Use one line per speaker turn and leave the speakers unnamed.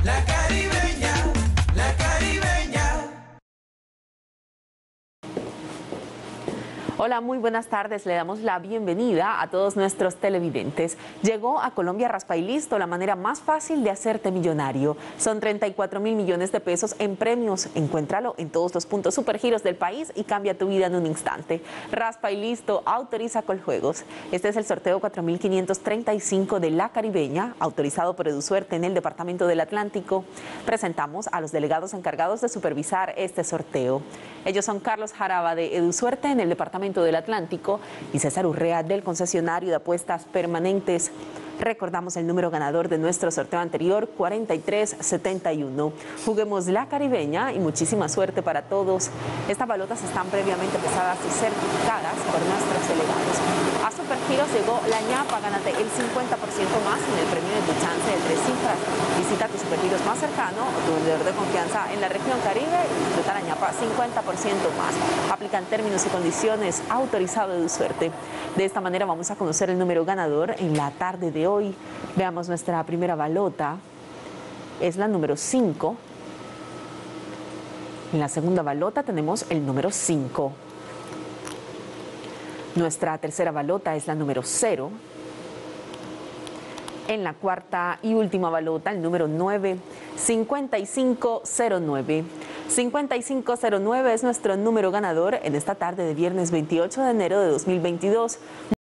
La Caribeña, la Caribeña.
Hola, muy buenas tardes. Le damos la bienvenida a todos nuestros televidentes. Llegó a Colombia Raspa y Listo, la manera más fácil de hacerte millonario. Son 34.000 millones de pesos en premios. Encuéntralo en todos los puntos Supergiros del país y cambia tu vida en un instante. Raspa y Listo autoriza Coljuegos. Este es el sorteo 4535 de La Caribeña, autorizado por EduSuerte en el Departamento del Atlántico. Presentamos a los delegados encargados de supervisar este sorteo. Ellos son Carlos Jaraba de EduSuerte en el Departamento del Atlántico y César Urrea del concesionario de apuestas permanentes. Recordamos el número ganador de nuestro sorteo anterior, 4371. Juguemos La Caribeña y muchísima suerte para todos. Estas balotas están previamente pesadas y certificadas por nuestros delegados. A Supergiros llegó la ñapa, gánate el 50% más en el premio de tu chance de 3 cifras. Visita tu Supergiros más cercano o tu vendedor de confianza en la región Caribe y disfruta la ñapa 50% más. Aplican términos y condiciones, autorizado de suerte. De esta manera vamos a conocer el número ganador en la tarde de hoy. Veamos nuestra primera balota. Es la número 5. En la segunda balota tenemos el número 5. Nuestra tercera balota es la número 0. En la cuarta y última balota, el número 9, 5509. 5509 es nuestro número ganador en esta tarde de viernes 28 de enero de 2022.